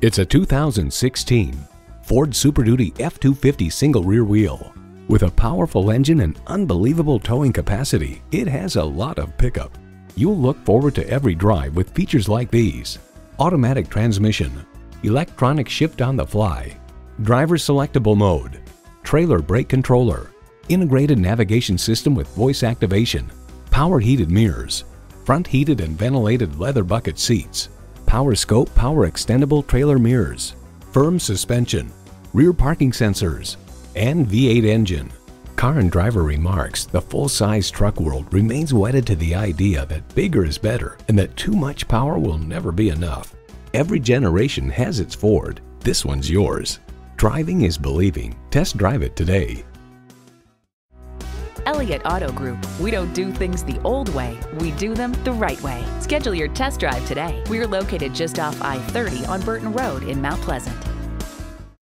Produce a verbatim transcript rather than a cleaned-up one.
It's a two thousand sixteen Ford Super Duty F two fifty single rear wheel. With a powerful engine and unbelievable towing capacity, it has a lot of pickup. You'll look forward to every drive with features like these: automatic transmission, electronic shift on the fly, driver selectable mode, trailer brake controller, integrated navigation system with voice activation, power heated mirrors, front heated and ventilated leather bucket seats, power scope power extendable trailer mirrors, firm suspension, rear parking sensors, and V eight engine. Car and Driver remarks the full-size truck world remains wedded to the idea that bigger is better and that too much power will never be enough. Every generation has its Ford. This one's yours. Driving is believing. Test drive it today. Elliott Auto Group. We don't do things the old way, we do them the right way. Schedule your test drive today. We're located just off I thirty on Burton Road in Mount Pleasant.